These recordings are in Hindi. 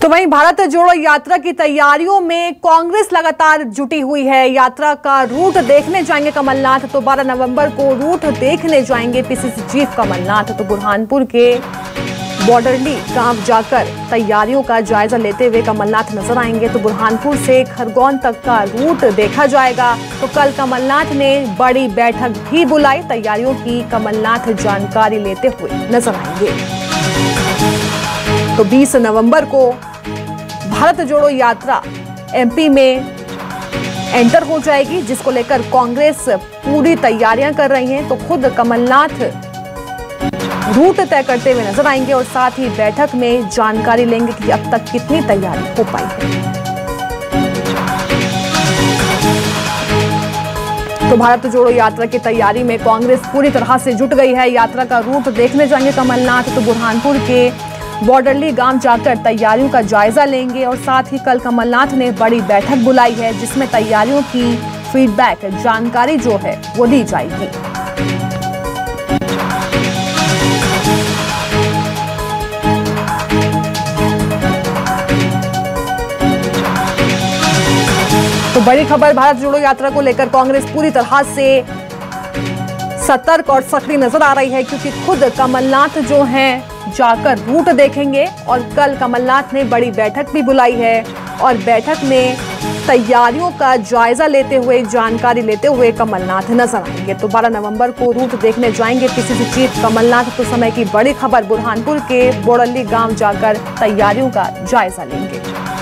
तो वहीं भारत जोड़ो यात्रा की तैयारियों में कांग्रेस लगातार जुटी हुई है। यात्रा का रूट देखने जाएंगे कमलनाथ। तो 12 नवंबर को रूट देखने जाएंगे पीसीसी चीफ कमलनाथ। तो बुरहानपुर के बॉर्डरली गांव जाकर तैयारियों का जायजा लेते हुए कमलनाथ नजर आएंगे। तो बुरहानपुर से खरगोन तक का रूट देखा जाएगा। तो कल कमलनाथ ने बड़ी बैठक भी बुलाई। तैयारियों की कमलनाथ जानकारी लेते हुए नजर आएंगे। तो 20 नवंबर को भारत जोड़ो यात्रा एमपी में एंटर हो जाएगी, जिसको लेकर कांग्रेस पूरी तैयारियां कर रही है। तो खुद कमलनाथ रूट तय करते हुए नजर आएंगे और साथ ही बैठक में जानकारी लेंगे कि अब तक कितनी तैयारी हो पाई है। तो भारत जोड़ो यात्रा की तैयारी में कांग्रेस पूरी तरह से जुट गई है। यात्रा का रूट देखने जाएंगे कमलनाथ। तो बुरहानपुर के बॉर्डरली गांव जाकर तैयारियों का जायजा लेंगे और साथ ही कल कमलनाथ ने बड़ी बैठक बुलाई है, जिसमें तैयारियों की फीडबैक जानकारी जो है वो दी जाएगी। तो बड़ी खबर, भारत जोड़ो यात्रा को लेकर कांग्रेस पूरी तरह से सतर्क और सक्रिय नजर आ रही है, क्योंकि खुद कमलनाथ जो हैं जाकर रूट देखेंगे और कल कमलनाथ ने बड़ी बैठक भी बुलाई है और बैठक में तैयारियों का जायजा लेते हुए, जानकारी लेते हुए कमलनाथ नजर आएंगे। तो 12 नवंबर को रूट देखने जाएंगे पीसीसी चीफ कमलनाथ। तो समय की बड़ी खबर, बुरहानपुर के बोड़ली गांव जाकर तैयारियों का जायजा लेंगे।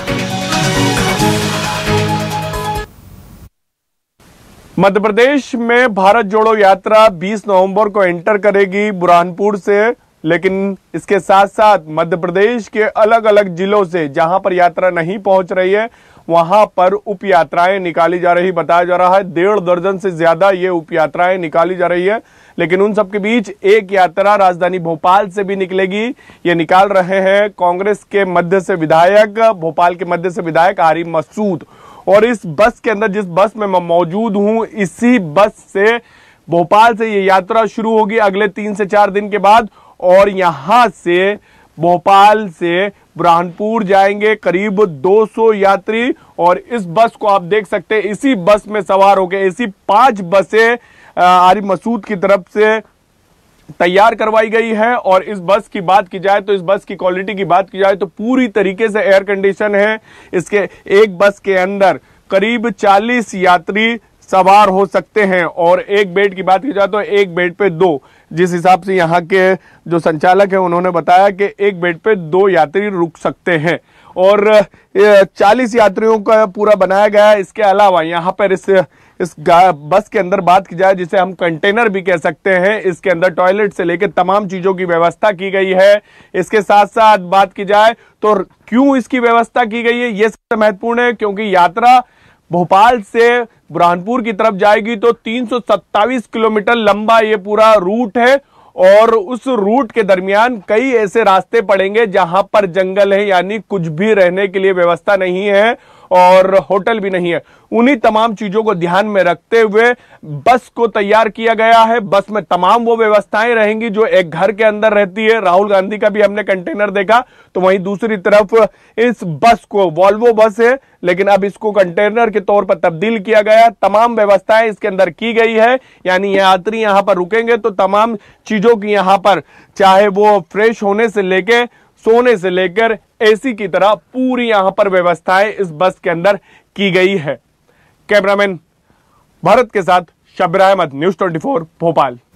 मध्य प्रदेश में भारत जोड़ो यात्रा 20 नवंबर को एंटर करेगी बुरहानपुर से, लेकिन इसके साथ साथ मध्य प्रदेश के अलग अलग जिलों से जहां पर यात्रा नहीं पहुंच रही है, वहां पर उप यात्राएं निकाली जा रही। बताया जा रहा है 1.5 दर्जन से ज्यादा ये उप यात्राएं निकाली जा रही है। लेकिन उन सबके बीच एक यात्रा राजधानी भोपाल से भी निकलेगी। ये निकाल रहे हैं कांग्रेस के मध्य से विधायक, भोपाल के मध्य से विधायक आरिफ मसूद। और इस बस के अंदर, जिस बस में मैं मौजूद हूं, इसी बस से भोपाल से ये यात्रा शुरू होगी अगले 3 से 4 दिन के बाद। और यहां से भोपाल से बुरहानपुर जाएंगे करीब 200 यात्री। और इस बस को आप देख सकते हैं, इसी बस में सवार होकर ऐसी 5 बसें आरिफ मसूद की तरफ से तैयार करवाई गई है। और इस बस की बात की जाए तो, इस बस की क्वालिटी की बात की जाए तो पूरी तरीके से एयर कंडीशन है। इसके एक बस के अंदर करीब 40 यात्री सवार हो सकते हैं। और एक बेड की बात की जाए तो एक बेड पे 2, जिस हिसाब से यहाँ के जो संचालक है उन्होंने बताया कि एक बेड पे 2 यात्री रुक सकते हैं। और 40 यात्रियों का पूरा बनाया गया है। इसके अलावा यहाँ पर इस बस के अंदर बात की जाए, जिसे हम कंटेनर भी कह सकते हैं, इसके अंदर टॉयलेट से लेकर तमाम चीजों की व्यवस्था की गई है। इसके साथ साथ बात की जाए तो क्यों इसकी व्यवस्था की गई है, यह सबसे महत्वपूर्ण है, क्योंकि यात्रा भोपाल से बुरहानपुर की तरफ जाएगी तो 327 किलोमीटर लंबा ये पूरा रूट है। और उस रूट के दरमियान कई ऐसे रास्ते पड़ेंगे जहां पर जंगल है, यानी कुछ भी रहने के लिए व्यवस्था नहीं है और होटल भी नहीं है। उन्हीं तमाम चीजों को ध्यान में रखते हुए बस को तैयार किया गया है। बस में तमाम वो व्यवस्थाएं रहेंगी जो एक घर के अंदर रहती है। राहुल गांधी का भी हमने कंटेनर देखा। तो वहीं दूसरी तरफ इस बस को, वॉल्वो बस है लेकिन अब इसको कंटेनर के तौर पर तब्दील किया गया। तमाम व्यवस्थाएं इसके अंदर की गई है, यानी यात्री यहां पर रुकेंगे तो तमाम चीजों की यहां पर, चाहे वो फ्रेश होने से लेके, सोने से लेकर एसी की तरह पूरी यहां पर व्यवस्थाएं इस बस के अंदर की गई है। कैमरामैन भरत के साथ शब्बीर अहमद, न्यूज़ 24 भोपाल।